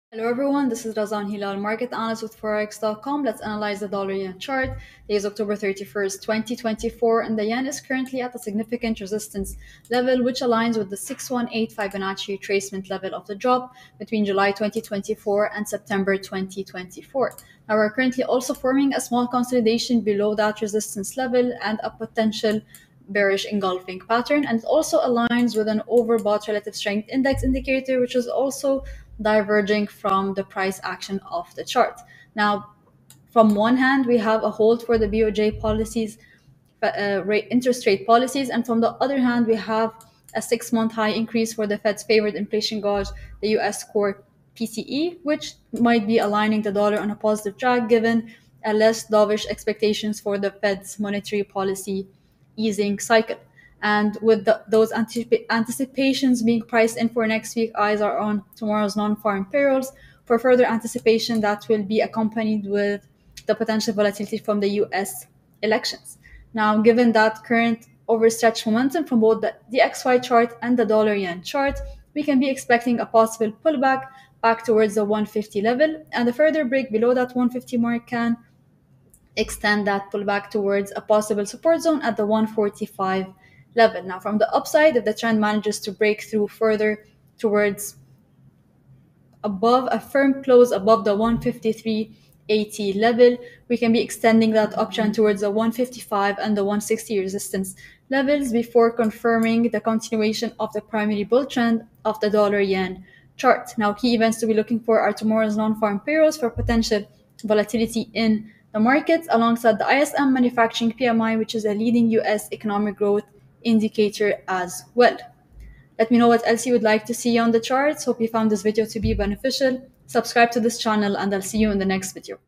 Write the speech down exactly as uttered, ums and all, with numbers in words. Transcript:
Hello everyone, this is Razan Hilal, market analyst with forex dot com. Let's analyze the dollar yen chart. Today is October thirty-first, twenty twenty-four, and the yen is currently at a significant resistance level, which aligns with the six one eight Fibonacci retracement level of the drop between July twenty twenty-four and September twenty twenty-four. Now, we're currently also forming a small consolidation below that resistance level and a potential bearish engulfing pattern, and it also aligns with an overbought relative strength index indicator, which is also diverging from the price action of the chart. Now, from one hand, we have a hold for the B O J policies, uh, rate, interest rate policies, and from the other hand, we have a six-month high increase for the Fed's favored inflation gauge, the U S core P C E, which might be aligning the dollar on a positive track given a less dovish expectations for the Fed's monetary policy easing cycle. And with the, those anticip- anticipations being priced in for next week, eyes are on tomorrow's non-farm payrolls for further anticipation that will be accompanied with the potential volatility from the U S elections. Now, given that current overstretched momentum from both the, the X Y chart and the dollar yen chart, we can be expecting a possible pullback back towards the one fifty level, and a further break below that one fifty mark can extend that pullback towards a possible support zone at the one forty-five level. Now, from the upside, if the trend manages to break through further towards above a firm close above the one fifty-three eighty level, we can be extending that uptrend towards the one fifty-five and the one sixty resistance levels before confirming the continuation of the primary bull trend of the dollar yen chart. Now, key events to be looking for are tomorrow's non-farm payrolls for potential volatility in the markets, alongside the I S M manufacturing P M I, which is a leading U S economic growth indicator as well. Let me know what else you would like to see on the charts. Hope you found this video to be beneficial. Subscribe to this channel, and I'll see you in the next video.